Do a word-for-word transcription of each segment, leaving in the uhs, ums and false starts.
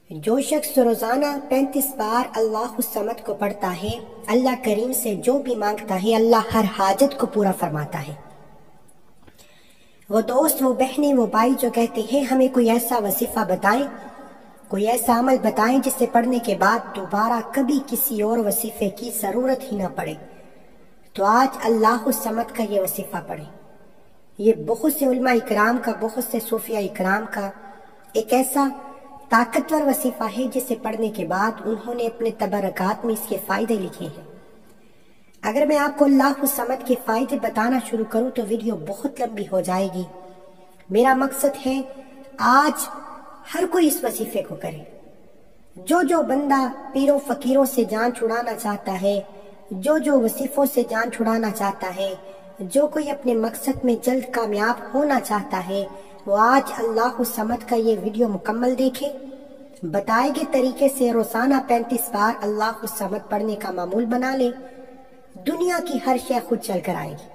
جو شخص روزانہ پینتیس بار اللہ سمد کو پڑھتا ہے، اللہ کریم سے جو بھی مانگتا ہے اللہ ہر حاجت کو پورا فرماتا ہے۔ وہ دوست، وہ بہنیں، وہ بھائی جو کہتے ہیں ہمیں کوئی ایسا وظیفہ بتائیں، کوئی ایسا عمل بتائیں جسے پڑھنے کے بعد دوبارہ کبھی کسی اور وظیفے کی ضرورت ہی نہ پڑے، تو آج اللہ سمد کا یہ وظیفہ پڑھیں۔ یہ بہت سے علماء اکرام کا، بہت سے صوفیاء اکرام کا ایک ایسا طاقتور وظیفہ ہے جسے پڑھنے کے بعد انہوں نے اپنے تبرکات میں اس کے فائدے لکھے ہیں۔ اگر میں آپ کو اللہ سمد کے فائدے بتانا شروع کروں تو ویڈیو بہت لمبی ہو جائے گی۔ میرا مقصد ہے آج ہر کوئی اس وظیفے کو کرے۔ جو جو بندہ پیروں فقیروں سے جان چھڑانا چاہتا ہے، جو جو وظیفوں سے جان چھڑانا چاہتا ہے، جو کوئی اپنے مقصد میں جلد کامیاب ہونا چاہتا ہے، وہ آج اللہ سمد کا یہ ویڈیو مکمل دیکھے۔ بتائے گئے طریقے سے روزانہ پینتیس بار اللہ سمد پڑھنے کا معمول بنا لے، دنیا کی ہر شے خود چل کر آئے گی۔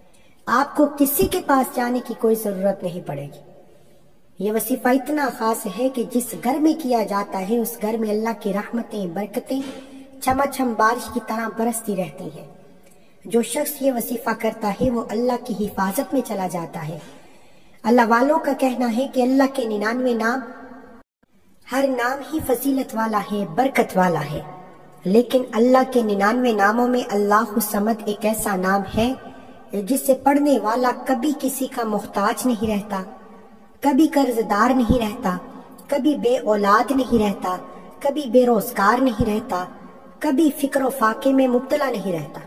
آپ کو کسی کے پاس جانے کی کوئی ضرورت نہیں پڑے گی۔ یہ وظیفہ اتنا خاص ہے کہ جس گھر میں کیا جاتا ہے اس گھر میں اللہ کی رحمتیں، برکتیں چھما چھم بارش کی طرح برستی رہتی ہیں۔ جو شخص یہ وظیفہ کرتا ہے وہ اللہ کی حفاظت میں چلا جاتا ہے۔ اللہ والوں کا کہنا ہے کہ اللہ کے ننانوے نام، ہر نام ہی فضیلت والا ہے، برکت والا ہے، لیکن اللہ کے ننانوے ناموں میں اللہ سمد ایک ایسا نام ہے جسے پڑھنے والا کبھی کسی کا محتاج نہیں رہتا، کبھی قرض دار نہیں رہتا، کبھی بے اولاد نہیں رہتا، کبھی بے روزگار نہیں رہتا، کبھی فکر و فاقے میں مبتلا نہیں رہتا۔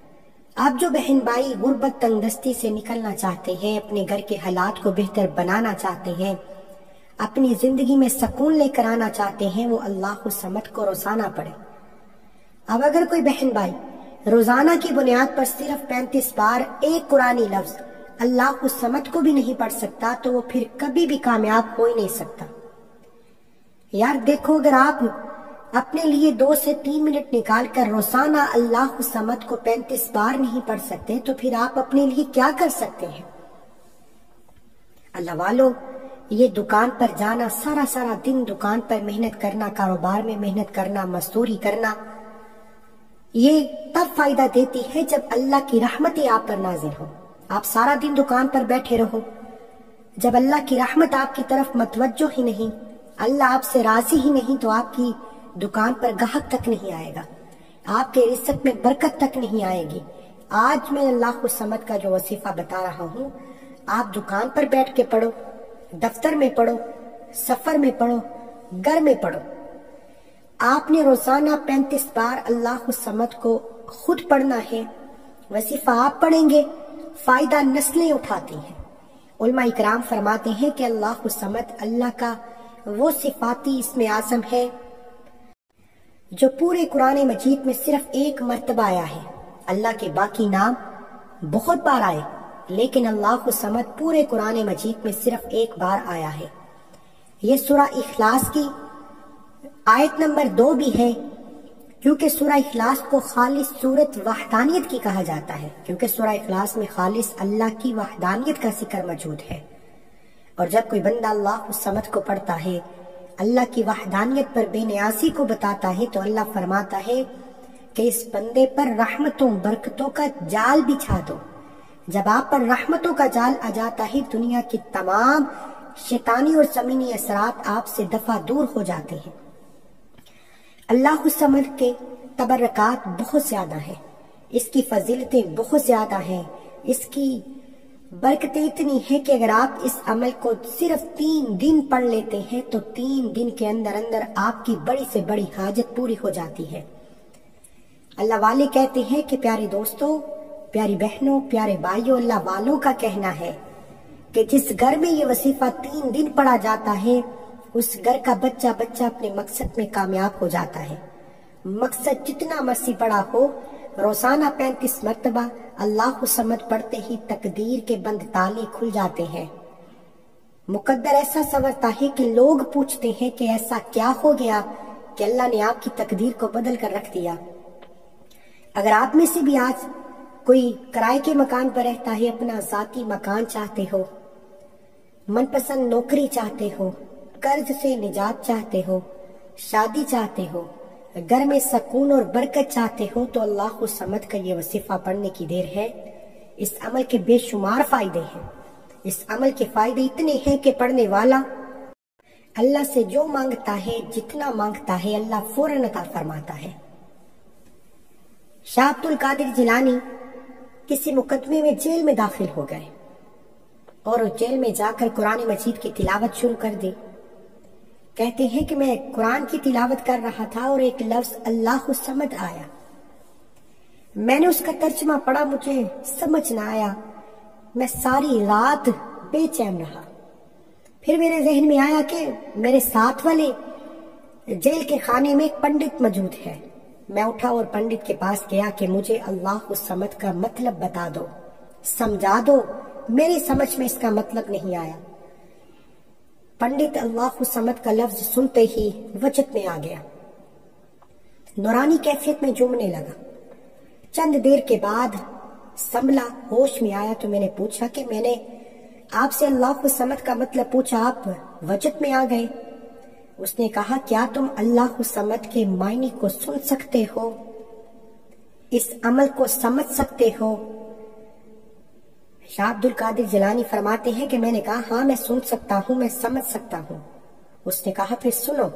آپ جو بہن بھائی غربت تنگ دستی سے نکلنا چاہتے ہیں، اپنے گھر کے حالات کو بہتر بنانا چاہتے ہیں، اپنی زندگی میں سکون لے کر آنا چاہتے ہیں، وہ اللہ سمد کو روزانہ پڑھے۔ اب اگر کوئی بہن بھائی روزانہ کی بنیاد پر صرف پینتیس بار ایک قرآنی لفظ اللہ سمد کو بھی نہیں پڑھ سکتا تو وہ پھر کبھی بھی کامیاب ہو ہی نہیں سکتا۔ یار دیکھو، اگر آپ اپنے لیے دو سے تین منٹ نکال کر روزانہ اللہ سمد کو پینتیس بار نہیں پڑھ سکتے تو پھر آپ اپنے لیے کیا کر سکتے ہیں؟ اللہ والو، یہ دکان پر جانا، سارا سارا دن دکان پر محنت کرنا، کاروبار میں محنت کرنا، مزدوری کرنا، یہ تب فائدہ دیتی ہے جب اللہ کی رحمتیں آپ پر نازل ہو۔ آپ سارا دن دکان پر بیٹھے رہو، جب اللہ کی رحمت آپ کی طرف متوجہ ہی نہیں، اللہ آپ سے راضی ہی نہیں، تو آپ کی دکان پر گاہک تک نہیں آئے گا، آپ کے رزق میں برکت تک نہیں آئے گی۔ آج میں اللہ سمد کا جو وظیفہ بتا رہا ہوں، آپ دکان پر بیٹھ کے پڑھو، دفتر میں پڑھو، سفر میں پڑھو، گھر میں پڑھو۔ آپ نے روزانہ پینتیس بار اللہ سمد کو خود پڑھنا ہے۔ وظیفہ آپ پڑھیں گے، فائدہ نسلیں اٹھاتی ہیں۔ علماء اکرام فرماتے ہیں کہ اللہ سمد اللہ کا وہ صفاتی اسم اعظم ہے جو پورے قرآن مجید میں صرف ایک مرتبہ آیا ہے۔ اللہ کے باقی نام بہت بار آئے، لیکن اللہ سمد پورے قرآن مجید میں صرف ایک بار آیا ہے۔ یہ سورہ اخلاص کی آیت نمبر دو بھی ہے، کیونکہ سورہ اخلاص کو خالص سورت وحدانیت کی کہا جاتا ہے، کیونکہ سورہ اخلاص میں خالص اللہ کی وحدانیت کا ذکر موجود ہے۔ اور جب کوئی بندہ اللہ سمد کو پڑھتا ہے، اللہ کی وحدانیت پر بے نیازی کو بتاتا ہے، تو اللہ فرماتا ہے کہ اس بندے پر رحمتوں برکتوں کا جال بچھا دو۔ جب آپ پر رحمتوں کا جال آ جاتا ہے، دنیا کی تمام شیطانی اور زمینی اثرات آپ سے دفع دور ہو جاتے ہیں۔ اللہ سمد کے تبرکات بہت زیادہ ہیں، اس کی فضیلتیں بہت زیادہ ہیں، اس کی برکتیں اتنی ہیں کہ اگر آپ اس عمل کو صرف تین دن پڑھ لیتے ہیں تو تین دن کے اندر اندر آپ کی بڑی سے بڑی حاجت پوری ہو جاتی ہے۔ اللہ والے کہتے ہیں کہ پیارے دوستوں، پیاری بہنوں، پیارے بھائیوں، اللہ والوں کا کہنا ہے کہ جس گھر میں یہ وظیفہ تین دن پڑھا جاتا ہے اس گھر کا بچہ بچہ اپنے مقصد میں کامیاب ہو جاتا ہے۔ مقصد جتنا مرضی بڑا ہو، روزانہ پینتیس مرتبہ اللہ سمد پڑھتے ہی تقدیر کے بند تالے کھل جاتے ہیں۔ مقدر ایسا سنورتا ہے کہ لوگ پوچھتے ہیں کہ ایسا کیا ہو گیا کہ اللہ نے آپ کی تقدیر کو بدل کر رکھ دیا۔ اگر آپ میں سے بھی آج کوئی کرائے کے مکان پر رہتا ہے، اپنا ذاتی مکان چاہتے ہو، من پسند نوکری چاہتے ہو، قرض سے نجات چاہتے ہو، شادی چاہتے ہو، گھر میں سکون اور برکت چاہتے ہو تو اللہ سمد کا یہ وظیفہ پڑھنے کی دیر ہے۔ اس عمل کے بے شمار فائدے ہیں۔ اس عمل کے فائدے اتنے ہیں کہ پڑھنے والا اللہ سے جو مانگتا ہے، جتنا مانگتا ہے، اللہ فوراً عطا فرماتا ہے۔ شاہ عبد القادر جیلانی کسی مقدمے میں جیل میں داخل ہو گئے اور جیل میں جا کر قرآن مجید کی تلاوت شروع کر دی۔ کہتے ہیں کہ میں قرآن کی تلاوت کر رہا تھا اور ایک لفظ اللہ سمد آیا۔ میں نے اس کا ترجمہ پڑھا، مجھے سمجھ نہ آیا۔ میں ساری رات بے چین رہا۔ پھر میرے ذہن میں آیا کہ میرے ساتھ والے جیل کے خانے میں ایک پنڈت موجود ہے۔ میں اٹھا اور پنڈت کے پاس گیا کہ مجھے اللہ سمد کا مطلب بتا دو، سمجھا دو، میری سمجھ میں اس کا مطلب نہیں آیا۔ پنڈت اللہ سمد کا لفظ سنتے ہی وجد میں آ گیا، نورانی کیفیت میں جھومنے لگا۔ چند دیر کے بعد سنبھلا، ہوش میں آیا تو میں نے پوچھا کہ میں نے آپ سے اللہ سمد کا مطلب پوچھا، آپ وجد میں آ گئے۔ اس نے کہا کیا تم اللہ سمد کے معنی کو سن سکتے ہو، اس عمل کو سمجھ سکتے ہو؟ شاہ عبد القادر جیلانی فرماتے ہیں کہ میں نے کہا ہاں میں سن سکتا ہوں، میں سمجھ سکتا ہوں۔ اس نے کہا پھر سنو،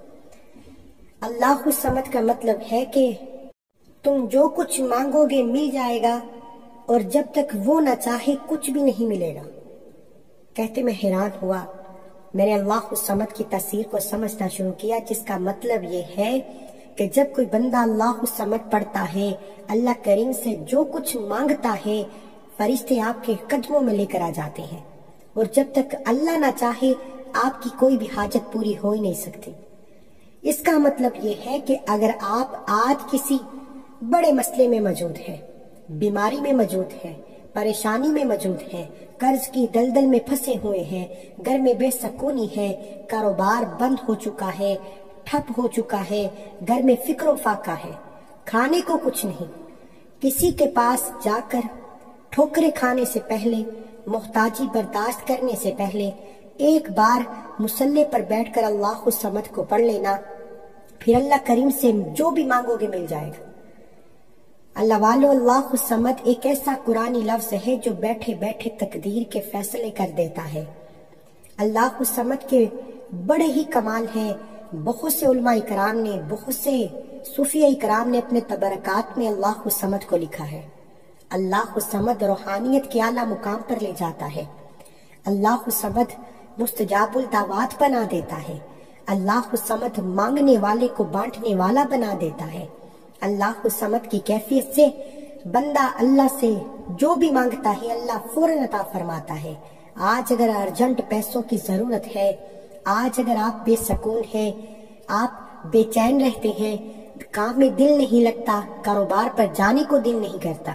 اللہ سمد کا مطلب ہے کہ تم جو کچھ مانگو گے مل جائے گا، اور جب تک وہ نہ چاہے کچھ بھی نہیں ملے گا۔ کہتے میں حیران ہوا، میں نے اللہ سمد کی تفسیر کو سمجھنا شروع کیا، جس کا مطلب یہ ہے کہ جب کوئی بندہ اللہ سمد پڑھتا ہے، اللہ کریم سے جو کچھ مانگتا ہے، فرشتے آپ کے قدموں میں لے کر آ جاتے ہیں، اور جب تک اللہ نہ چاہے آپ کی کوئی بھی حاجت پوری ہو ہی نہیں سکتی۔ اس کا مطلب یہ ہے کہ اگر آپ آج کسی بڑے مسئلے میں موجود ہیں، بیماری میں موجود ہیں، پریشانی میں موجود ہیں، قرض کی دلدل میں پھنسے ہوئے ہیں، گھر میں بے سکونی ہے، کاروبار بند ہو چکا ہے، ٹھپ ہو چکا ہے، گھر میں فکر و فاقہ ہے، کھانے کو کچھ نہیں، کسی کے پاس جا کر ٹھوکرے کھانے سے پہلے، محتاجی برداشت کرنے سے پہلے ایک بار مصلی پر بیٹھ کر اللہ سمد کو پڑھ لینا، پھر اللہ کریم سے جو بھی مانگو گے مل جائے گا۔ اللہ والو، اللہ سمد ایک ایسا قرآنی لفظ ہے جو بیٹھے بیٹھے تقدیر کے فیصلے کر دیتا ہے۔ اللہ سمد کے بڑے ہی کمال ہیں۔ بہت سے علماء کرام نے، بہت سے صوفیاء کرام نے اپنے تبرکات میں اللہ سمد کو لکھا ہے۔ اللہ سمد روحانیت کے اعلیٰ مقام پر لے جاتا ہے۔ اللہ سمد مستجاب الدعوات بنا دیتا ہے۔ اللہ سمد مانگنے والے کو بانٹنے والا بنا دیتا ہے۔ اللہ سمد کی کیفیت سے بندہ اللہ سے جو بھی مانگتا ہے اللہ فوراً عطا فرماتا ہے۔ آج اگر ارجنٹ پیسوں کی ضرورت ہے، آج اگر آپ بے سکون ہیں، آپ بے چین رہتے ہیں، کام میں دل نہیں لگتا، کاروبار پر جانے کو دل نہیں کرتا،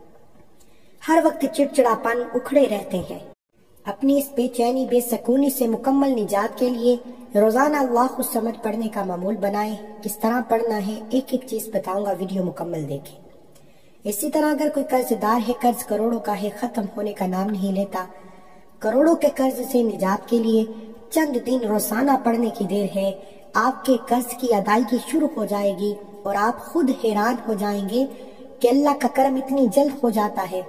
ہر وقت چڑچڑاپن اکھڑے رہتے ہیں، اپنی اس بے چینی بے سکونی سے مکمل نجات کے لیے روزانہ اللہ سمد پڑھنے کا معمول بنائیں۔ کس طرح پڑھنا ہے ایک ایک چیز بتاؤں گا، ویڈیو مکمل دیکھیں۔ اسی طرح اگر کوئی قرض دار ہے، قرض کروڑوں کا ہے، ختم ہونے کا نام نہیں لیتا، کروڑوں کے قرض سے نجات کے لیے چند دن روزانہ پڑھنے کی دیر ہے، آپ کے قرض کی ادائیگی شروع ہو جائے گی اور آپ خود حیران ہو جائیں گے کہ اللہ کا کرم اتنی جلد ہو جاتا ہے۔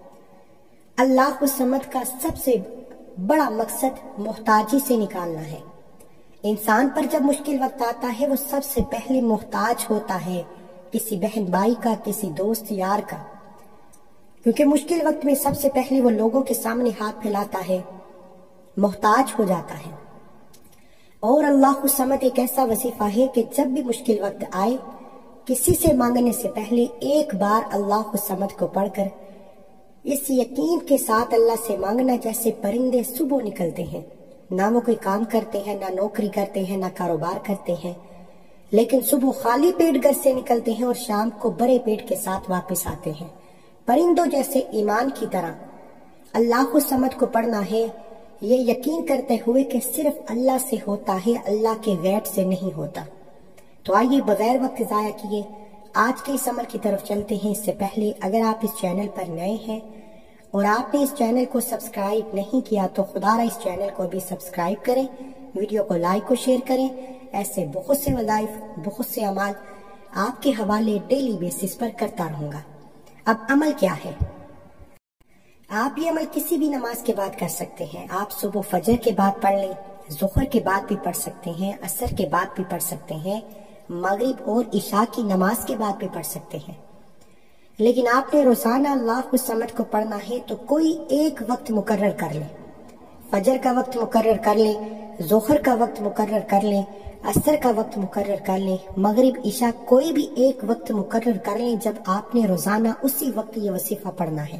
اللہ سمد کا سب سے بڑا مقصد محتاجی سے نکالنا ہے۔ انسان پر جب مشکل وقت آتا ہے وہ سب سے پہلے محتاج ہوتا ہے، کسی بہن بھائی کا، کسی دوست یار کا، کیونکہ مشکل وقت میں سب سے پہلے وہ لوگوں کے سامنے ہاتھ پھیلاتا ہے، محتاج ہو جاتا ہے۔ اور اللہ سمد ایک ایسا وظیفہ ہے کہ جب بھی مشکل وقت آئے، کسی سے مانگنے سے پہلے ایک بار اللہ سمد کو پڑھ کر اس یقین کے ساتھ اللہ سے مانگنا جیسے پرندے صبح نکلتے ہیں، نہ وہ کوئی کام کرتے ہیں، نہ نوکری کرتے ہیں، نہ کاروبار کرتے ہیں، لیکن صبح خالی پیٹ گھر سے نکلتے ہیں اور شام کو بڑے پیٹ کے ساتھ واپس آتے ہیں، پرندوں جیسے ایمان کی طرح۔ اللہ سمد کو پڑھنا ہے یہ یقین کرتے ہوئے کہ صرف اللہ سے ہوتا ہے، اللہ کے غیر سے نہیں ہوتا۔ تو آئیے بغیر وقت ضائع کیے آج کے اس عمل کی طرف چلتے ہیں۔ اس سے پہلے اگر آپ اس چینل پر نئے ہیں اور آپ نے اس چینل کو سبسکرائب نہیں کیا تو خدا را اس چینل کو بھی سبسکرائب کریں، ویڈیو کو لائک و شیئر کریں ایسے بہت سے وظائف، بہت سے اعمال آپ کے حوالے ڈیلی بیسس پر کرتا رہوں گا۔ اب عمل کیا ہے؟ آپ یہ عمل کسی بھی نماز کے بعد کر سکتے ہیں۔ آپ صبح فجر کے بعد پڑھ لیں، ظہر کے بعد بھی پڑھ سکتے ہیں، عصر کے بعد بھی پڑھ سکتے ہیں، مغرب اور عشاء کی نماز کے بعد بھی پڑھ سکتے ہیں۔ لیکن آپ نے روزانہ اللہ سمد کو پڑھنا ہے تو کوئی ایک وقت مقرر کر لیں۔ فجر کا وقت مقرر کر لیں، ظہر کا وقت مقرر کر لیں، عصر کا وقت مقرر کر لیں، مغرب عشاء کوئی بھی ایک وقت مقرر کر لیں جب آپ نے روزانہ اسی وقت یہ وظیفہ پڑھنا ہے۔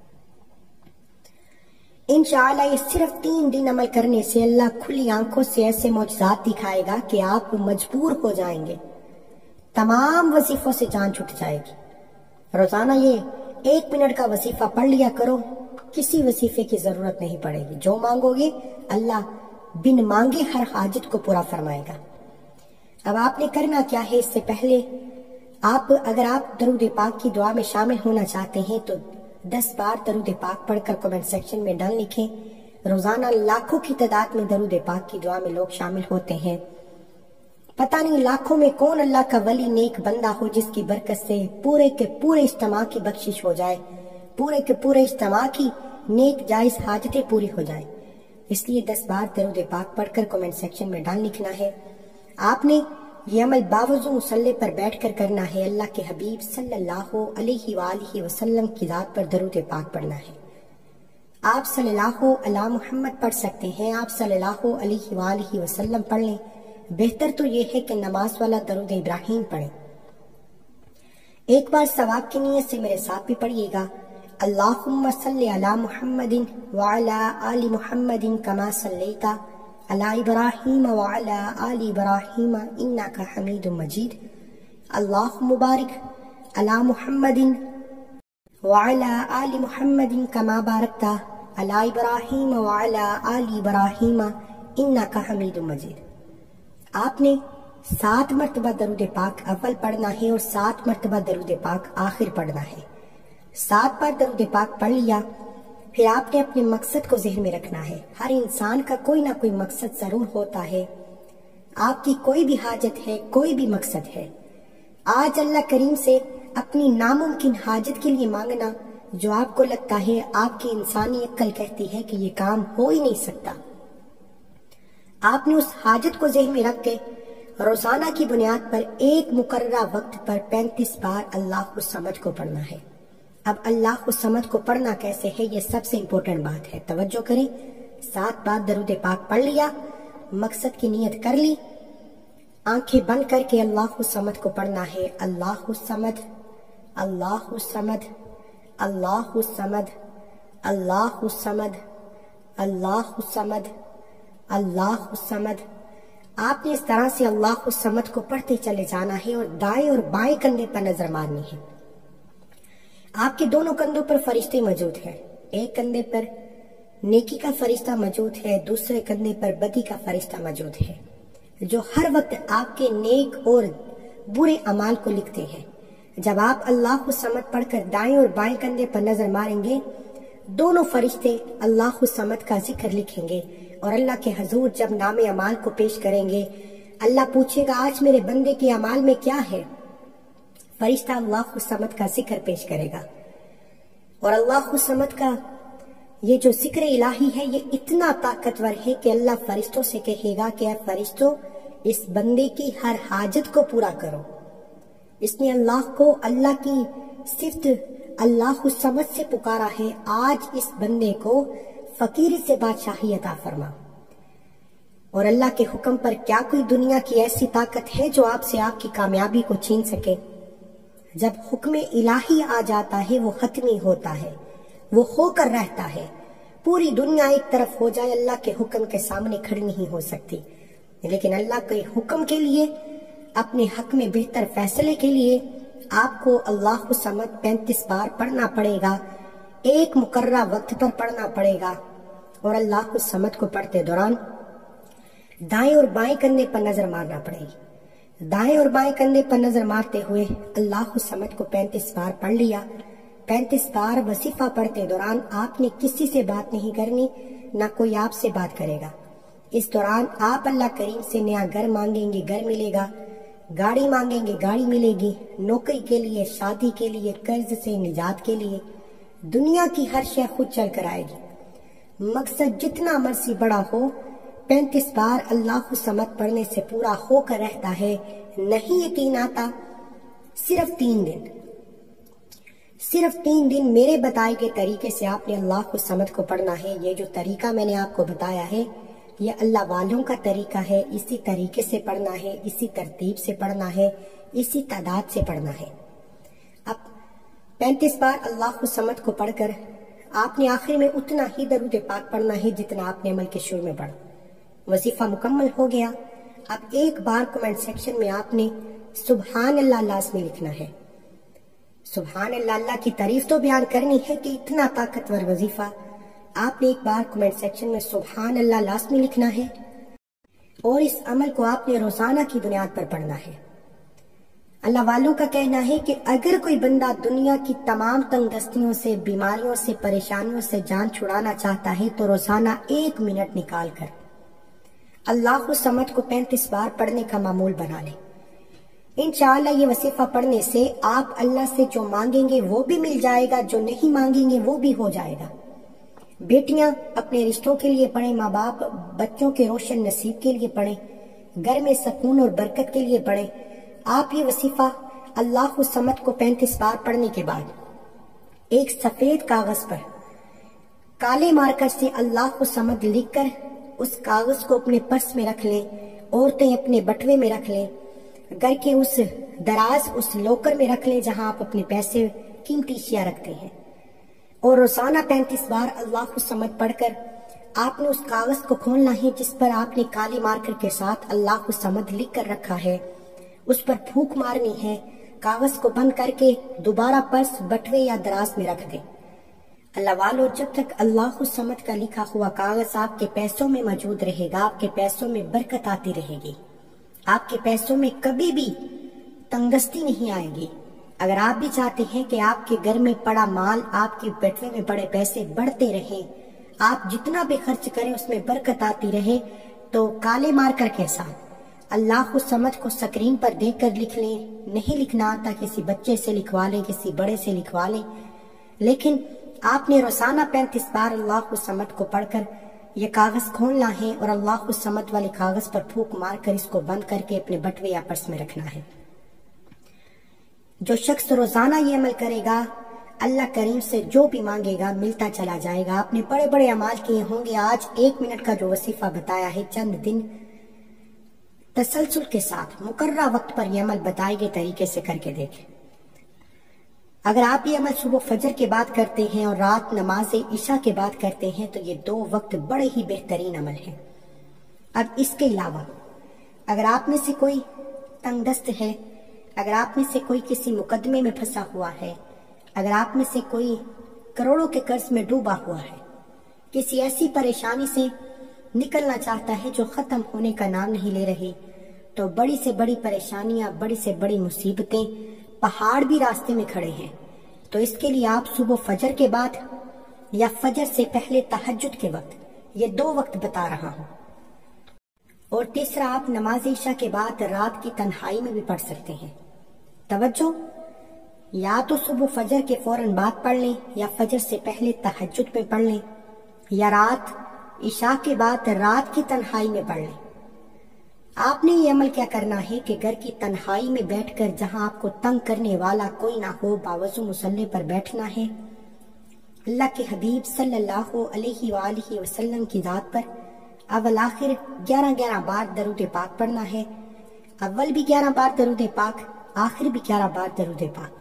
انشاءاللہ یہ صرف تین دن عمل کرنے سے اللہ کھلی آنکھوں سے ایسے معجزات دکھائے گا کہ آپ مجبور ہو جائیں گے، تمام وظیفوں سے جان چھٹ جائے گی۔ روزانہ یہ ایک منٹ کا وظیفہ پڑھ لیا کرو، کسی وظیفے کی ضرورت نہیں پڑے گی۔ جو مانگو گے اللہ بن مانگے ہر حاجت کو پورا فرمائے گا۔ اب آپ نے کرنا کیا ہے؟ اس سے پہلے آپ اگر آپ درود پاک کی دعا میں شامل ہونا چاہتے ہیں تو دس بار درود پاک پڑھ کر کمنٹ سیکشن میں ڈال لکھیں۔ روزانہ لاکھوں کی تعداد میں درود پاک کی دعا میں لوگ شامل ہوتے ہیں۔ پتہ نہیں لاکھوں میں کون اللہ کا ولی نیک بندہ ہو جس کی برکت سے پورے کے پورے اجتماع کی بخشش ہو جائے، پورے کے پورے اجتماع کی نیک جائز حاجتیں پوری ہو جائیں۔ اس لیے دس بار درود پاک پڑھ کر کمنٹ سیکشن میں ڈال لکھنا ہے۔ آپ نے یہ عمل باوضو مصلی پر بیٹھ کر کرنا ہے۔ اللہ کے حبیب صلی اللہ علیہ وآلہ وسلم کی ذات پر درود پاک پڑھنا ہے۔ آپ صلی اللہ علی محمد پڑھ سکتے ہیں، آپ صلی اللہ علیہ وآلہ وسلم پڑھ لیں۔ بہتر تو یہ ہے کہ نماز والا درود ابراہیم پڑھیں۔ ایک بار ثواب کی نیت سے میرے ساتھ بھی پڑھیے گا۔ اللہم صلی علی محمد وعلی آل محمد کما صلیت علی ابراہیم وعلی آل ابراہیم انک حمید مجید۔ اللہم بارک علی محمد وعلی آل محمد کما بارکت علی ابراہیم وعلی آل ابراہیم انک حمید مجید۔ آپ نے سات مرتبہ درود پاک اول پڑھنا ہے اور سات مرتبہ درود پاک آخر پڑھنا ہے۔ سات بار درود پاک پڑھ لیا، پھر آپ نے اپنے مقصد کو ذہن میں رکھنا ہے۔ ہر انسان کا کوئی نہ کوئی مقصد ضرور ہوتا ہے۔ آپ کی کوئی بھی حاجت ہے، کوئی بھی مقصد ہے، آج اللہ کریم سے اپنی ناممکن حاجت کے لیے مانگنا جو آپ کو لگتا ہے آپ کی انسانی عقل کہتی ہے کہ یہ کام ہو ہی نہیں سکتا۔ آپ نے اس حاجت کو ذہن میں رکھ کے روزانہ کی بنیاد پر ایک مقررہ وقت پر پینتیس بار اللہ سمد کو پڑھنا ہے۔ اب اللہ سمد کو پڑھنا کیسے ہے یہ سب سے امپورٹنٹ بات ہے، توجہ کریں۔ سات بار درود پاک پڑھ لیا، مقصد کی نیت کر لی، آنکھیں بند کر کے اللہ سمد کو پڑھنا ہے۔ اللہ سمد، اللہ سمد، اللہ سمد، اللہ سمد، اللہ سمد، اللہ سمد۔ آپ نے اس طرح سے اللہ سمد کو پڑھتے چلے جانا ہے اور دائیں اور بائیں کندھے پر نظر مارنی ہے۔ آپ کے دونوں کندھوں پر فرشتے موجود ہیں۔ ایک کندھے پر نیکی کا فرشتہ موجود ہے، دوسرے کندھے پر بدی کا فرشتہ موجود ہے، جو ہر وقت آپ کے نیک اور برے اعمال کو لکھتے ہیں۔ جب آپ اللہ سمد پڑھ کر دائیں اور بائیں کندھے پر نظر ماریں گے، دونوں فرشتے اللہ سمد کا ذکر لکھیں گے اور اللہ کے حضور جب نام اعمال کو پیش کریں گے، اللہ پوچھے گا آج میرے بندے کے اعمال میں کیا ہے؟ فرشتہ اللہ سمد کا ذکر پیش کرے گا، اور اللہ سمد کا یہ جو ذکر الہی ہے یہ اتنا طاقتور ہے کہ اللہ فرشتوں سے کہے گا کہ اے فرشتوں اس بندے کی ہر حاجت کو پورا کرو۔ اس نے اللہ کو اللہ کی صفت اللہ سمد سے پکارا ہے، آج اس بندے کو فقیری سے بادشاہی عطا فرما۔ اور اللہ کے حکم پر کیا کوئی دنیا کی ایسی طاقت ہے جو آپ سے آپ کی کامیابی کو چھین سکے؟ جب حکم الہی آ جاتا ہے وہ حتمی ہوتا ہے، وہ ہو کر رہتا ہے۔ پوری دنیا ایک طرف ہو جائے اللہ کے حکم کے سامنے کھڑی نہیں ہو سکتی، لیکن اللہ کے حکم کے لیے، اپنے حق میں بہتر فیصلے کے لیے آپ کو اللہ سمد پینتیس بار پڑھنا پڑے گا، ایک مقررہ وقت پر پڑھنا پڑے گا۔ اور اللہ سمد کو پڑھتے دوران دائیں اور بائیں کندھے پر نظر مارنا پڑے گی۔ دائیں اور بائیں کندھے پر نظر مارتے ہوئے اللہ سمد کو پینتیس بار پڑھ لیا۔ پینتیس بار وظیفہ پڑھتے دوران آپ نے کسی سے بات نہیں کرنی، نہ کوئی آپ سے بات کرے گا۔ اس دوران آپ اللہ کریم سے نیا گھر مانگیں گے، گھر ملے گا، گاڑی مانگیں گے، گاڑی ملے گی، نوکری کے لیے، شادی کے لیے، قرض سے نجات کے لیے، دنیا کی ہر شے خود چل کر آئے گی۔ مقصد جتنا مرضی بڑا ہو، پینتیس بار اللہ سمد پڑھنے سے پورا ہو کر رہتا ہے۔ نہیں یقین آتا؟ صرف تین دن صرف تین دن میرے بتائے گئے طریقے سے آپ نے اللہ سمد کو پڑھنا ہے۔ یہ جو طریقہ میں نے آپ کو بتایا ہے یہ اللہ والوں کا طریقہ ہے، اسی طریقے سے پڑھنا ہے، اسی ترتیب سے پڑھنا ہے، اسی تعداد سے پڑھنا ہے۔ اب پینتیس بار اللہ سمد کو پڑھ کر آپ نے آخر میں اتنا ہی درود پاک پڑھنا ہے جتنا آپ نے عمل کے شروع میں پڑھا۔ وظیفہ مکمل ہو گیا۔ اب ایک بار کمنٹ سیکشن میں آپ نے سبحان اللہ لازمی لکھنا ہے۔ سبحان اللہ، اللہ کی تعریف تو بیان کرنی ہے کہ اتنا طاقتور وظیفہ۔ آپ نے ایک بار کمنٹ سیکشن میں سبحان اللہ لازمی لکھنا ہے، اور اس عمل کو آپ نے روزانہ کی بنیاد پر پڑھنا ہے۔ اللہ والوں کا کہنا ہے کہ اگر کوئی بندہ دنیا کی تمام تنگ دستیوں سے، بیماریوں سے، پریشانیوں سے جان چھڑانا چاہتا ہے تو روزانہ ایک منٹ نکال کر اللہ سمد کو پینتیس بار پڑھنے کا معمول بنا لے۔ انشاءاللہ یہ وظیفہ پڑھنے سے آپ اللہ سے جو مانگیں گے وہ بھی مل جائے گا، جو نہیں مانگیں گے وہ بھی ہو جائے گا۔ بیٹیاں اپنے رشتوں کے لیے پڑھیں، ماں باپ بچوں کے روشن نصیب کے لیے پڑھیں، گھر میں سکون اور برکت کے لیے پڑھیں۔ آپ یہ وظیفہ اللہ سمد کو پینتیس بار پڑھنے کے بعد ایک سفید کاغذ پر کالے مارکر سے اللہ سمد لکھ کر اس کاغذ کو اپنے پرس میں رکھ لیں، عورتیں اپنے بٹوے میں رکھ لیں، گھر کے اس دراز اس لوکر میں رکھ لیں جہاں آپ اپنے پیسے قیمتی اشیاء رکھتے ہیں، اور روزانہ پینتیس بار اللہ سمد پڑھ کر آپ نے اس کاغذ کو کھولنا ہے جس پر آپ نے کالے مارکر کے ساتھ اللہ سمد لکھ کر رکھا ہے، اس پر پھونک مارنی ہے، کاغذ کو بند کر کے دوبارہ پرس بٹوے یا دراز میں رکھ دیں۔ اللہ والو، جب تک اللہ سمد کا لکھا ہوا کاغذ آپ کے پیسوں میں موجود رہے گا، آپ کے پیسوں میں برکت آتی رہے گی، آپ کے پیسوں میں کبھی بھی تنگستی نہیں آئے گی۔ اگر آپ بھی چاہتے ہیں کہ آپ کے گھر میں پڑا مال، آپ کے بٹوے میں پڑے پیسے بڑھتے رہیں، آپ جتنا بھی خرچ کریں اس میں برکت آتی رہے، تو کالے مارکر کے ساتھ اللہ سمد کو سکرین پر دیکھ کر لکھ لیں۔ نہیں لکھنا آتا کسی بچے سے لکھوا لیں، کسی بڑے سے لکھوا لیں، لیکن آپ نے روزانہ پینتیس بار اللہ سمد کو پڑھ کر یہ کاغذ کھولنا ہے اور اللہ سمد والے کاغذ پر پھونک مار کر اس کو بند کر کے اپنے بٹوے یا پرس میں رکھنا ہے۔ جو شخص روزانہ یہ عمل کرے گا، اللہ کریم سے جو بھی مانگے گا ملتا چلا جائے گا۔ آپ نے بڑے بڑے اعمال کیے ہوں گے، آج ایک منٹ کا جو وظیفہ بتایا ہے، چند دن تسلسل کے ساتھ مقررہ وقت پر یہ عمل بتائے گئے طریقے سے کر کے دیکھیں۔ اگر آپ یہ عمل صبح فجر کے بعد کرتے ہیں اور رات نماز عشاء کے بعد کرتے ہیں تو یہ دو وقت بڑے ہی بہترین عمل ہیں۔ اب اس کے علاوہ اگر آپ میں سے کوئی تنگ دست ہے، اگر آپ میں سے کوئی کسی مقدمے میں پھنسا ہوا ہے، اگر آپ میں سے کوئی کروڑوں کے قرض میں ڈوبا ہوا ہے، کسی ایسی پریشانی سے نکلنا چاہتا ہے جو ختم ہونے کا نام نہیں لے رہی، تو بڑی سے بڑی پریشانیاں، بڑی سے بڑی مصیبتیں، پہاڑ بھی راستے میں کھڑے ہیں، تو اس کے لیے آپ صبح فجر کے بعد یا فجر سے پہلے تہجد کے وقت، یہ دو وقت بتا رہا ہوں، اور تیسرا آپ نماز عشاء کے بعد رات کی تنہائی میں بھی پڑھ سکتے ہیں۔ توجہ، یا تو صبح فجر کے فوراً بعد پڑھ لیں، یا فجر سے پہلے تہجد میں پڑھ لیں، یا رات عشاء کے بعد رات کی تنہائی میں پڑھ لیں۔ آپ نے یہ عمل کیا کرنا ہے کہ گھر کی تنہائی میں بیٹھ کر، جہاں آپ کو تنگ کرنے والا کوئی نہ ہو، باوضو مصلی پر بیٹھنا ہے، اللہ کے حبیب صلی اللہ علیہ وآلہ وسلم کی ذات پر اول آخر گیارہ گیارہ بار درود پاک پڑھنا ہے، اول بھی گیارہ بار درود پاک، آخر بھی گیارہ بار درود پاک۔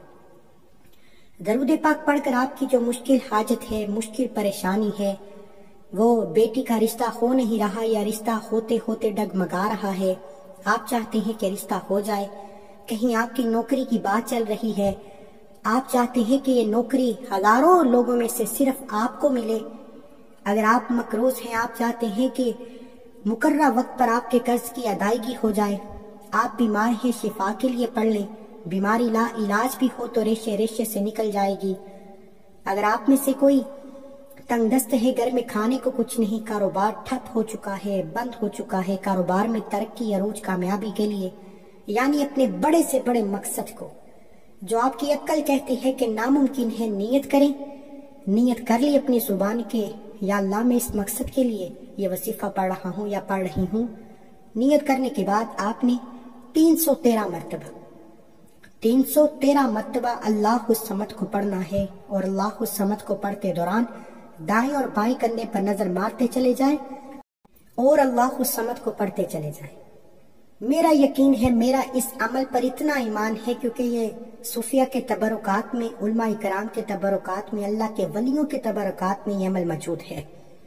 درود پاک پڑھ کر آپ کی جو مشکل حاجت ہے، مشکل پریشانی ہے، وہ بیٹی کا رشتہ ہو نہیں رہا یا رشتہ ہوتے ہوتے ڈگمگا رہا ہے، آپ چاہتے ہیں کہ رشتہ ہو جائے، کہیں آپ کی نوکری کی بات چل رہی ہے، آپ چاہتے ہیں کہ یہ نوکری ہزاروں لوگوں میں سے صرف آپ کو ملے، اگر آپ مقروض ہیں، آپ چاہتے ہیں کہ مقررہ وقت پر آپ کے قرض کی ادائیگی ہو جائے، آپ بیمار ہیں، شفا کے لیے پڑھ لیں، بیماری لا علاج بھی ہو تو ریشے ریشے سے نکل جائے گی، اگر آپ میں سے کوئی تنگ دست ہے، گھر میں کھانے کو کچھ نہیں، کاروبار ٹھپ ہو چکا ہے، بند ہو چکا ہے، کاروبار میں ترقی عروج کامیابی کے لیے یعنی اپنے بڑے سے بڑے مقصد کو جو آپ کی عقل کہتی ہے کہ ناممکن ہے، نیت کریں۔ نیت کر لی اپنی زبان کے، یا اللہ میں اس مقصد کے لیے یہ وظیفہ پڑھ رہا ہوں یا پڑھ رہی ہوں۔ نیت کرنے کے بعد آپ نے تین سو تیرہ مرتبہ تین سو تیرہ مرتبہ اللہ سمد کو پڑھنا ہے، اور اللہ سمد کو پڑھتے دوران دائیں اور بائیں کندھے پر نظر مارتے چلے جائیں اور اللہ سمد کو پڑھتے چلے جائیں۔ میرا یقین ہے، میرا اس عمل پر اتنا ایمان ہے کیونکہ یہ صوفیہ کے تبرکات میں، علماء کرام کے تبرکات میں، اللہ کے ولیوں کے تبرکات میں یہ عمل موجود ہے۔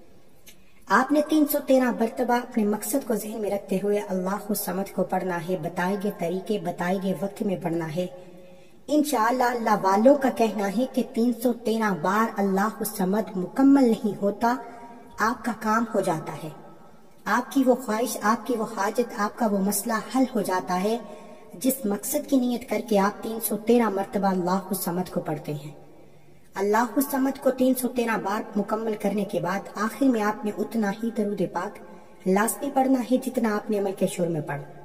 آپ نے تین سو تیرہ مرتبہ اپنے مقصد کو ذہن میں رکھتے ہوئے اللہ سمد کو پڑھنا ہے، بتائے گئے طریقے، بتائے گئے وقت میں پڑھنا ہے۔ انشاءاللہ اللہ والوں کا کہنا ہے کہ تین سو تیرہ بار اللہ سمد مکمل نہیں ہوتا، آپ کا کام ہو جاتا ہے، آپ کی وہ خواہش، آپ کی وہ حاجت، آپ کا وہ مسئلہ حل ہو جاتا ہے جس مقصد کی نیت کر کے آپ تین سو تیرہ مرتبہ اللہ سمد کو پڑھتے ہیں۔ اللہ سمد کو تین سو تیرہ بار مکمل کرنے کے بعد آخر میں آپ نے اتنا ہی درود پاک لازمی پڑھنا ہے جتنا آپ نے عمل کے شروع میں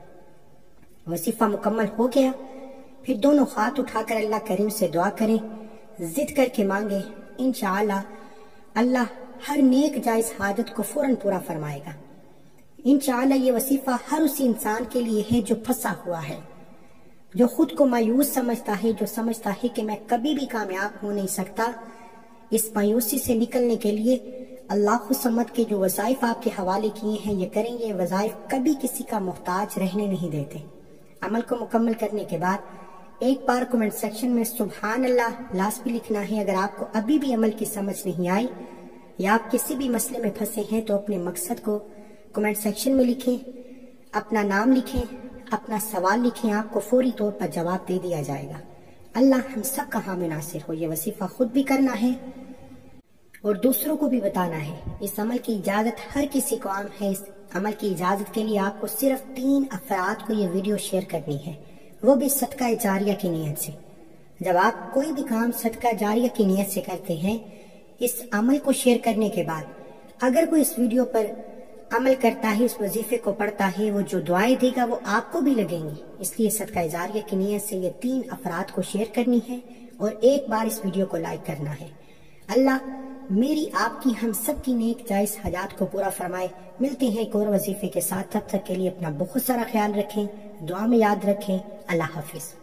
پڑھا۔ وظیفہ مکمل ہو گیا، پھر دونوں ہاتھ اٹھا کر اللہ کریم سے دعا کریں، ضد کر کے مانگیں، انشاءاللہ اللہ ہر نیک جائز حاجت کو فوراً پورا فرمائے گا۔ انشاءاللہ یہ وظیفہ ہر اسی انسان کے لیے ہے جو پھنسا ہوا ہے، جو خود کو مایوس سمجھتا ہے، جو سمجھتا ہے کہ میں کبھی بھی کامیاب ہو نہیں سکتا۔ اس مایوسی سے نکلنے کے لیے اللہ سمد کے جو وظائف آپ کے حوالے کیے ہیں یہ کریں، یہ وظائف کبھی کسی کا محتاج رہنے نہیں دیتے۔ عمل کو مکمل کرنے کے بعد ایک بار کمنٹ سیکشن میں سبحان اللہ لازمی لکھنا ہے۔ اگر آپ کو ابھی بھی عمل کی سمجھ نہیں آئی یا آپ کسی بھی مسئلے میں پھنسے ہیں تو اپنے مقصد کو کمنٹ سیکشن میں لکھیں، اپنا نام لکھیں، اپنا سوال لکھیں، آپ کو فوری طور پر جواب دے دیا جائے گا۔ اللہ ہم سب کا حامی ناصر ہو۔ یہ وظیفہ خود بھی کرنا ہے اور دوسروں کو بھی بتانا ہے۔ اس عمل کی اجازت ہر کسی کو عام ہے۔ اس عمل کی اجازت کے لیے آپ کو صرف تین افراد کو یہ ویڈیو شیئر کرنی ہے، وہ بھی صدقہ جاریہ کی نیت سے۔ جب آپ کوئی بھی کام صدقہ جاریہ کی نیت سے کرتے ہیں، اس عمل کو شیئر کرنے کے بعد اگر کوئی اس ویڈیو پر عمل کرتا ہے، اس وظیفے کو پڑھتا ہے، وہ جو دعائیں دے گا وہ آپ کو بھی لگیں گی۔ اس لیے صدقہ جاریہ کی نیت سے یہ تین افراد کو شیئر کرنی ہے اور ایک بار اس ویڈیو کو لائک کرنا ہے۔ اللہ میری آپ کی ہم سب کی نیک جائز حاجات کو پورا فرمائے۔ ملتے ہیں ایک اور وظیفے کے ساتھ، تب تک کے لیے اپنا بہت سارا خیال رکھیں، دعا میں یاد رکھیں۔ اللہ حافظ۔